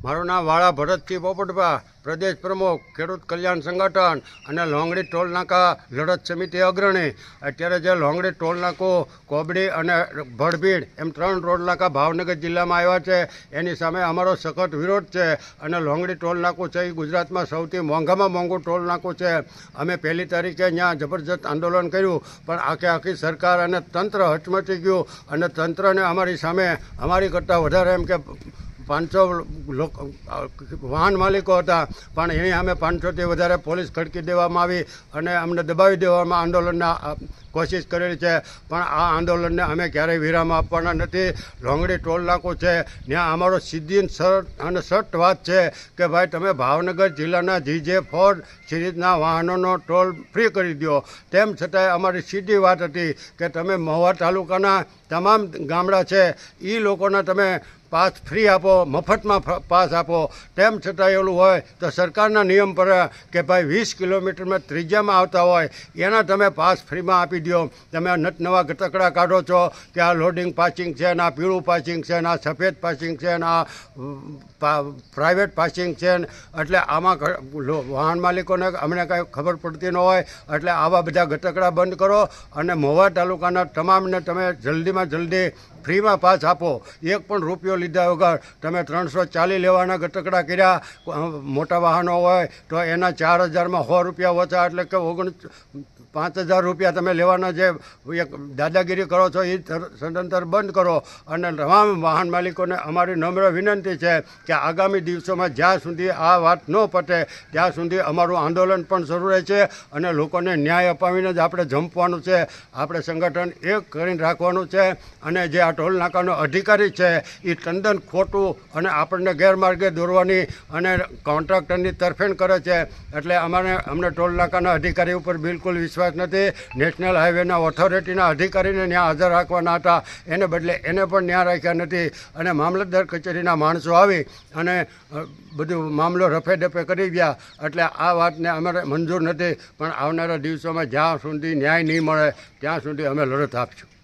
મારું નામ વાળા ભરતસિંહ પોપટભા, પ્રદેશ પ્રમુખ ખેડૂત કલ્યાણ સંગઠન અને લોંગડી ટોલ નાકા લડત સમિતિ અગ્રણી. અત્યારે જે લોંગડી ટોલ નાકું કોબડી અને ભડભીડ એમ 3 ટોલ નાકા ભાવનગર જિલ્લામાં આવ્યા છે, એની સામે અમારો સખત વિરોધ છે. અને લોંગડી ટોલ નાકું છે એ ગુજરાતમાં સૌથી મોંઘામાં મોંઘું ટોલ નાકું છે. અમે 1 તારીખે ત્યાં જબરજસ્ત આંદોલન કર્યું, પણ આખી સરકાર અને તંત્ર હચમચી ગયું અને તંત્રને અમારી સામે અમારી કરતાં વધારે એમ કે 500 વાહન માલિકો હતા, પણ એની સામે 500થી વધારે પોલીસ ખડકી દેવામાં આવી અને અમને દબાવી દેવામાં આંદોલનના કોશિશ કરેલી છે. પણ આ આંદોલનને અમે ક્યારેય વિરામ આપવાના નથી. લોંગડી ટોલ નાકું છે ત્યાં અમારો સીધી અને સટ વાત છે કે ભાઈ તમે ભાવનગર જિલ્લાના GJ4 સિરીઝના વાહનોનો ટોલ ફ્રી કરી દો. તેમ છતાંય અમારી સીધી વાત હતી કે તમે મહુવા તાલુકાના તમામ ગામડા છે એ લોકોના તમે પાસ ફ્રી આપો, મફતમાં પાસ આપો. તેમ છતાં એવું હોય તો સરકારના નિયમ પર કે ભાઈ 20 કિલોમીટરમાં ત્રિજ્યામાં આવતા હોય એના તમે પાસ ફ્રીમાં આપી દો. તમે નવા ગતકડા કાઢો છો કે આ લોડિંગ પાસિંગ છે, ના પીળું પાસિંગ છે, ના સફેદ પાસિંગ છે, ના પ્રાઇવેટ પાસિંગ છે. એટલે આમાં વાહન માલિકોને અમને કાંઈ ખબર પડતી ન હોય. એટલે આવા બધા ગતકડા બંધ કરો અને મહુવા તાલુકાના તમામને તમે જલ્દીમાં જલ્દી ફ્રીમાં પાસ આપો. 1 પણ રૂપિયો લીધા વગર તમે 340 લેવાના ગતકડા કર્યા. મોટા વાહનો હોય તો એના 4000માં 100 રૂપિયા ઓછા, એટલે કે 5000 રૂપિયા તમે લેવાના જે એક દાદાગીરી કરો છો એ સદંતર બંધ કરો. અને તમામ વાહન માલિકોને અમારી નમ્ર વિનંતી છે કે આગામી દિવસોમાં જ્યાં સુધી આ વાત ન પતે ત્યાં સુધી અમારું આંદોલન પણ શરૂ રહે છે અને લોકોને ન્યાય અપાવીને જ આપણે જંપવાનું છે. આપણે સંગઠન એક કરીને રાખવાનું છે. અને જે આ ટોલ નાકાનો અધિકારી છે એ તદ્દન ખોટું અને આપણને ગેરમાર્ગે દોરવાની અને કોન્ટ્રાક્ટરની તરફેણ કરે છે. એટલે અમને ટોલ નાકાના અધિકારી ઉપર બિલકુલ વિશ્વાસ નથી. નેશનલ હાઈવેના ઓથોરિટીના અધિકારીને ત્યાં હાજર રાખવાના હતા, એને બદલે એને પણ ત્યાં રાખ્યા નથી. અને મામલતદાર કચેરીના માણસો આવી અને બધું મામલો રફે દફે કરી ગયા. એટલે આ વાતને અમારે મંજૂર નથી. પણ આવનારા દિવસોમાં જ્યાં સુધી ન્યાય નહીં મળે ત્યાં સુધી અમે લડત આપીશું.